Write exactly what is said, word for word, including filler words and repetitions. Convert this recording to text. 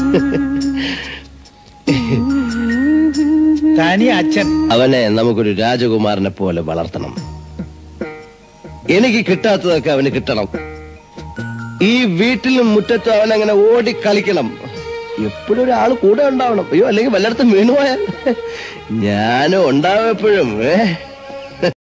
തനി അച്ഛൻ. അവനെ നമുക്കൊരു രാജകുമാരനെ പോലെ വളർത്തണം. എനിക്ക് കിട്ടാത്തതൊക്കെ അവന് കിട്ടണം. ഈ വീട്ടിലും മുറ്റത്തും അവൻ അങ്ങനെ ഓടി കളിക്കണം. എപ്പോഴും ഒരാൾ കൂടെ ഉണ്ടാവണം. അയ്യോ, അല്ലെങ്കിൽ വല്ലയിടത്തും വീണുപോയാൽ ഞാനും ഉണ്ടാവും എപ്പോഴും. ഏ